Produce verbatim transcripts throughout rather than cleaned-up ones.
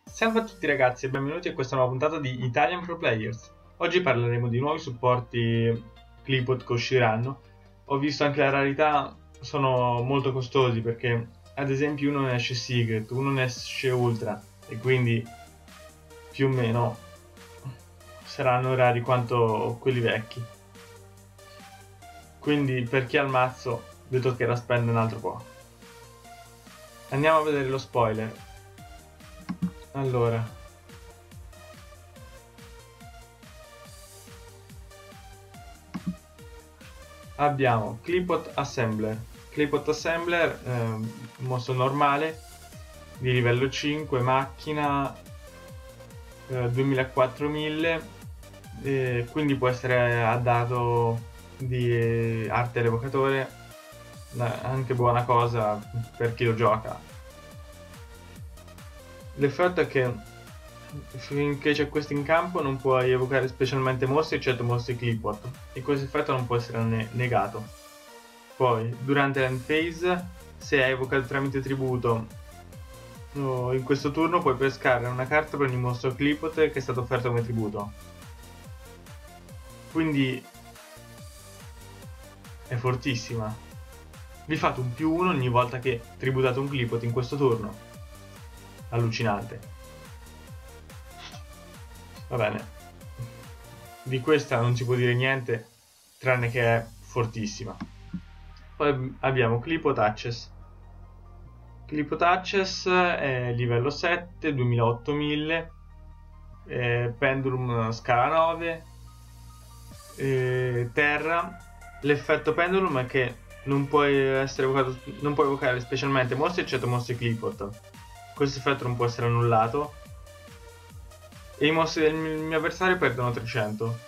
Salve a tutti ragazzi e benvenuti a questa nuova puntata di Italian Pro Players. Oggi parleremo di nuovi supporti Clipot che usciranno. Ho visto anche la rarità, sono molto costosi perché ad esempio uno ne esce Secret, uno ne esce Ultra e quindi più o meno saranno rari quanto quelli vecchi. Quindi per chi ha il mazzo vi toccherà spendere un altro po'. Andiamo a vedere lo spoiler. Allora, abbiamo Clipot Assembler. Clipot Assembler, eh, mostro normale di livello cinque, macchina eh, duemilaquattromila, eh, quindi può essere addato di eh, arte revocatore, anche buona cosa per chi lo gioca. L'effetto è che finché c'è questo in campo non puoi evocare specialmente mostri eccetto mostri Clipot, e questo effetto non può essere ne negato. Poi durante l'end phase, se hai evocato tramite tributo oh, in questo turno puoi pescare una carta per ogni mostro Clipot che è stato offerto come tributo, quindi è fortissima. Vi fate un più uno ogni volta che tributate un Clipot in questo turno. Allucinante. Va bene, di questa non si può dire niente tranne che è fortissima. Poi abbiamo Clipot Access. Clipot Access è livello sette, duemilaottomila, eh, Pendulum scala nove, eh, terra. L'effetto Pendulum è che non puoi essere evocato, non puoi evocare specialmente mostri eccetto mostri Clipot. Questo effetto non può essere annullato e i mostri del mio avversario perdono trecento.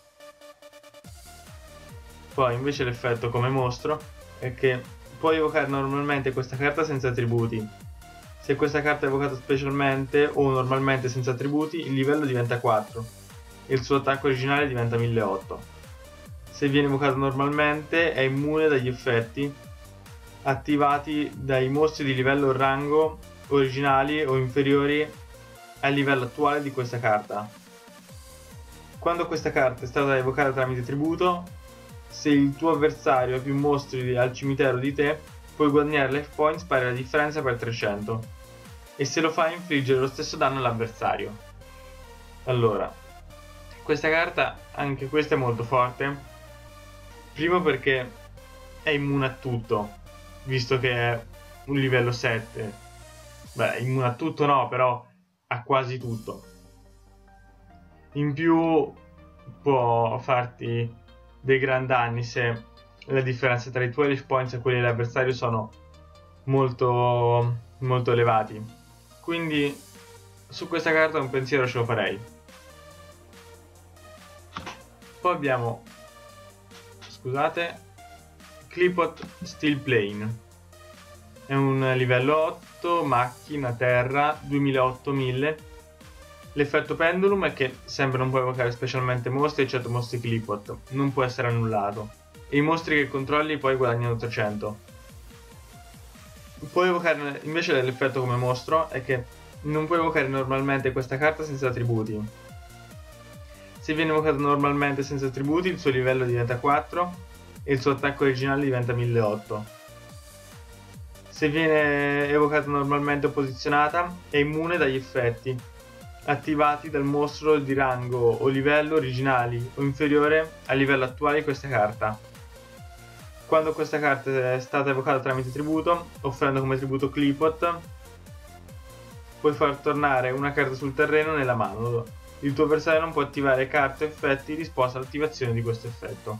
Poi invece l'effetto come mostro è che puoi evocare normalmente questa carta senza attributi. Se questa carta è evocata specialmente o normalmente senza attributi, il livello diventa quattro e il suo attacco originale diventa milleottocento. Se viene evocato normalmente è immune dagli effetti attivati dai mostri di livello o rango originali o inferiori al livello attuale di questa carta. Quando questa carta è stata evocata tramite tributo, se il tuo avversario ha più mostri al cimitero di te, puoi guadagnare life points pari alla differenza per trecento, e se lo fai infliggere lo stesso danno all'avversario. Allora, questa carta, anche questa è molto forte, primo perché è immune a tutto, visto che è un livello sette. Beh, immune a tutto no, però a quasi tutto. In più può farti dei gran danni se la differenza tra i tuoi life points e quelli dell'avversario sono molto molto elevati. Quindi su questa carta un pensiero ce lo farei. Poi abbiamo, scusate, Clipot Steel Plane. È un livello otto, macchina, terra, duemilaottomila. L'effetto Pendulum è che sempre non può evocare specialmente mostri eccetto mostri Clipot, non può essere annullato, e i mostri che controlli poi guadagnano trecento. Puoi evocare invece l'effetto come mostro è che non puoi evocare normalmente questa carta senza attributi. Se viene evocato normalmente senza attributi, il suo livello diventa quattro e il suo attacco originale diventa milleottocento. Se viene evocata normalmente o posizionata, è immune dagli effetti attivati dal mostro di rango o livello originali o inferiore al livello attuale di questa carta. Quando questa carta è stata evocata tramite tributo, offrendo come tributo Clipot, puoi far tornare una carta sul terreno nella mano. Il tuo avversario non può attivare carte o effetti risposta all'attivazione di questo effetto.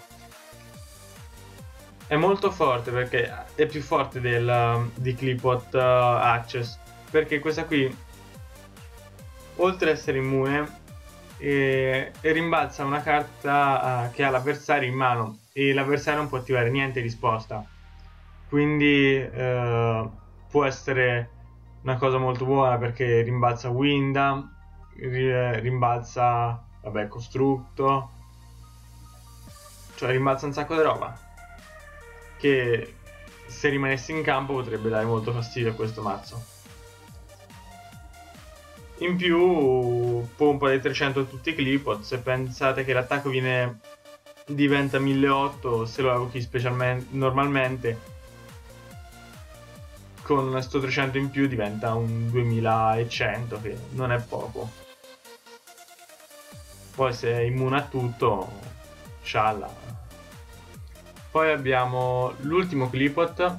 È molto forte perché è più forte del, di Clipot uh, Access, perché questa qui, oltre ad essere immune, eh, rimbalza una carta uh, che ha l'avversario in mano e l'avversario non può attivare niente in risposta, quindi uh, può essere una cosa molto buona perché rimbalza Winda, rimbalza vabbè Costructo, cioè rimbalza un sacco di roba che se rimanesse in campo potrebbe dare molto fastidio a questo mazzo. In più pompa dei trecento tutti i clipot. Se pensate che l'attacco viene diventa milleottocento se lo evochi specialmente normalmente, con sto trecento in più diventa un duemilacento, che non è poco. Poi se è immune a tutto, scialla. Poi abbiamo l'ultimo clipot,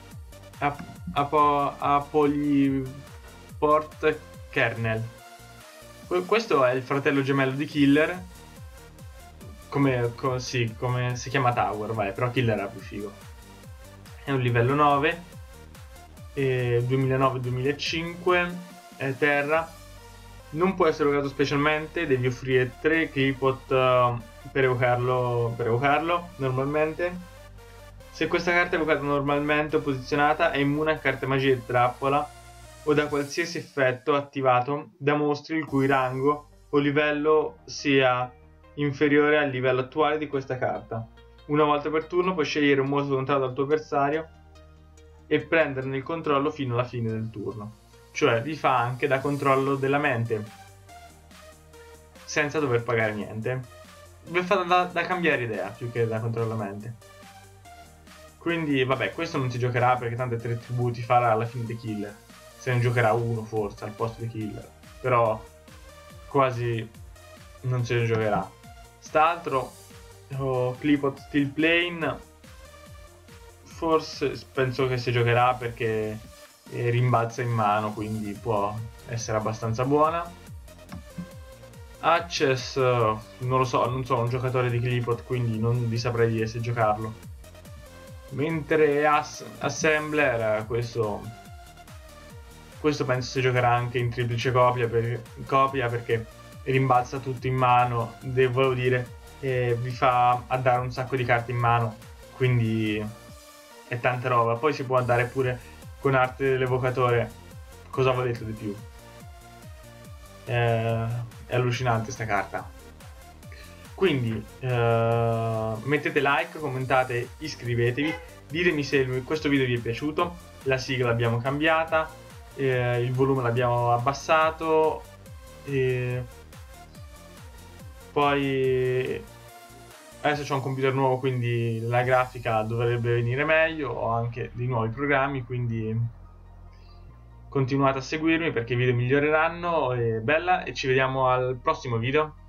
Apolyport Kernel. Questo è il fratello gemello di Killer, come, come, sì, come si chiama Tower, vai, però Killer è più figo. È un livello nove, duemilanove duemilacinque, è terra. Non può essere evocato specialmente, devi offrire tre clipot uh, per evocarlo, per evocarlo normalmente. Se questa carta è evocata normalmente o posizionata, è immune a carte magie e trappola o da qualsiasi effetto attivato da mostri il cui rango o livello sia inferiore al livello attuale di questa carta. Una volta per turno puoi scegliere un mostro lontano dal tuo avversario e prenderne il controllo fino alla fine del turno. Cioè vi fa anche da controllo della mente, senza dover pagare niente. Vi fa da, da cambiare idea più che da controllo della mente. Quindi vabbè, questo non si giocherà perché tanto tre tributi farà alla fine di Killer. Se ne giocherà uno forse al posto di Killer, però quasi non se ne giocherà. St'altro, oh, Clipot Steel Plane, forse penso che si giocherà perché rimbalza in mano, quindi può essere abbastanza buona. Access, non lo so, non sono un giocatore di Clipot, quindi non vi saprei dire se giocarlo. Mentre As Assembler, questo questo penso si giocherà anche in triplice copia, per, copia perché rimbalza tutto in mano, devo dire, e vi fa a dare un sacco di carte in mano, quindi è tanta roba. Poi si può andare pure con arte dell'evocatore, cosa volete di più. Eh, è allucinante sta carta. Quindi eh, mettete like, commentate, iscrivetevi, ditemi se questo video vi è piaciuto. La sigla l'abbiamo cambiata, eh, il volume l'abbiamo abbassato, e poi adesso c'ho un computer nuovo, quindi la grafica dovrebbe venire meglio. Ho anche dei nuovi programmi, quindi continuate a seguirmi perché i video miglioreranno. E bella, e ci vediamo al prossimo video.